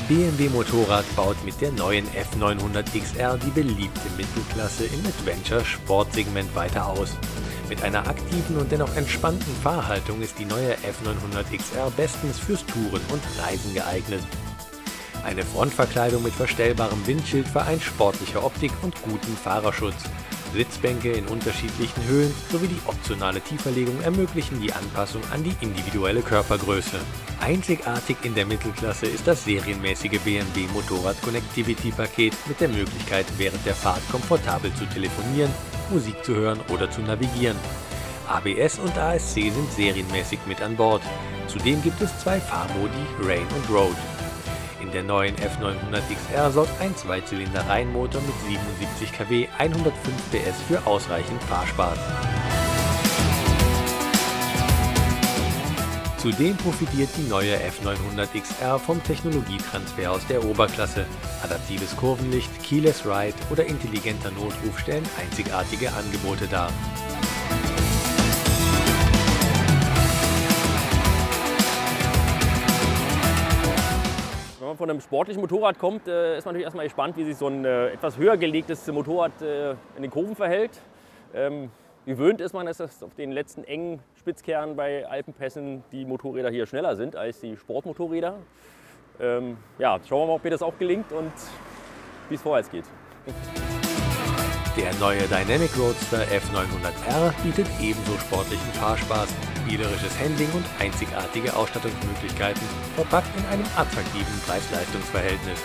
BMW Motorrad baut mit der neuen F900 XR die beliebte Mittelklasse im Adventure-Sportsegment weiter aus. Mit einer aktiven und dennoch entspannten Fahrhaltung ist die neue F900 XR bestens fürs Touren und Reisen geeignet. Eine Frontverkleidung mit verstellbarem Windschild vereint sportliche Optik und guten Fahrerschutz. Sitzbänke in unterschiedlichen Höhen sowie die optionale Tieferlegung ermöglichen die Anpassung an die individuelle Körpergröße. Einzigartig in der Mittelklasse ist das serienmäßige BMW Motorrad Connectivity Paket mit der Möglichkeit, während der Fahrt komfortabel zu telefonieren, Musik zu hören oder zu navigieren. ABS und ASC sind serienmäßig mit an Bord. Zudem gibt es zwei Fahrmodi Rain und Road. In der neuen F900 XR sorgt ein Zweizylinder-Reihenmotor mit 77 kW 105 PS für ausreichend Fahrspaß. Zudem profitiert die neue F900 XR vom Technologietransfer aus der Oberklasse. Adaptives Kurvenlicht, Keyless Ride oder intelligenter Notruf stellen einzigartige Angebote dar. Wenn man von einem sportlichen Motorrad kommt, ist man natürlich erstmal gespannt, wie sich so ein etwas höher gelegtes Motorrad in den Kurven verhält. Gewöhnt ist man, dass auf den letzten engen Spitzkernen bei Alpenpässen die Motorräder hier schneller sind als die Sportmotorräder. Ja, schauen wir mal, ob mir das auch gelingt und wie es vorwärts geht. Der neue Dynamic Roadster F900R bietet ebenso sportlichen Fahrspaß, spielerisches Handling und einzigartige Ausstattungsmöglichkeiten, verpackt in einem attraktiven Preis-Leistungs-Verhältnis.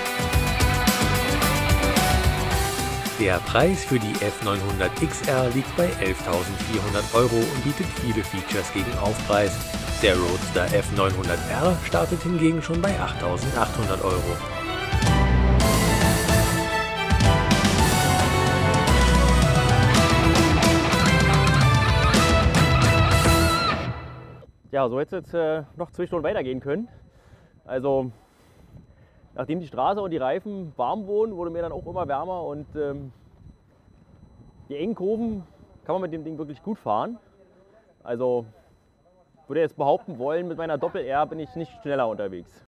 Der Preis für die F900 XR liegt bei 11.400 € und bietet viele Features gegen Aufpreis. Der Roadster F900R startet hingegen schon bei 8.800 €. Ja, so hätte es jetzt noch 2 Stunden weitergehen können. Also, nachdem die Straße und die Reifen warm wurden, wurde mir dann auch immer wärmer und die engen Kurven kann man mit dem Ding wirklich gut fahren. Also, würde jetzt behaupten wollen, mit meiner Doppel-R bin ich nicht schneller unterwegs.